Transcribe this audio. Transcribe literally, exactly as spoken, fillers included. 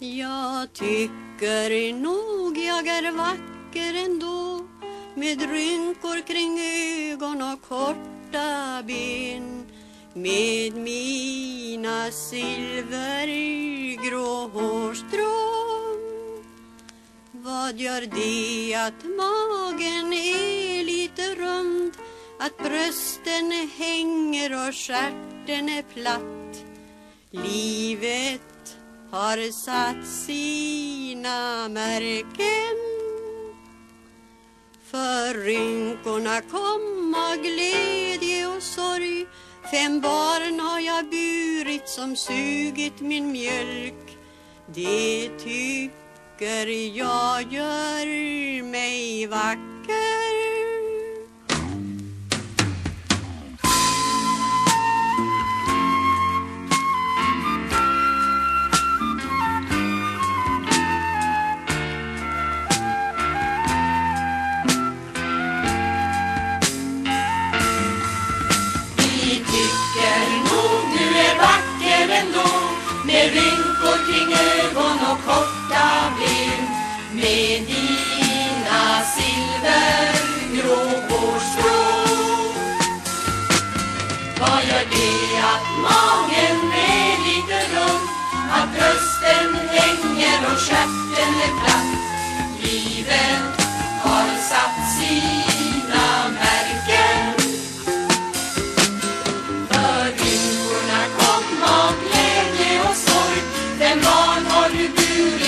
Jag tycker nog jag är vacker ändå, med rynkor kring ögon och korta ben, med mina silvergrå hårstrån. Vad gör det att magen är lite rund, att brösten hänger och stjärten är platt? Livet har satt sina märken. För rynkorna komma glädje och sorg. Fem barn har jag burit som sugit min mjölk. Det tycker jag gör mig vacker. Med rynkor kring ögon och korta ben, med dina silvergrå hårstrån. Vad gör det att magen är lite rund, att brösten hänger och stjärten är platt? Livet har satt sina märken. För rynkorna kom och glädje och sorg. Fem barn har du burit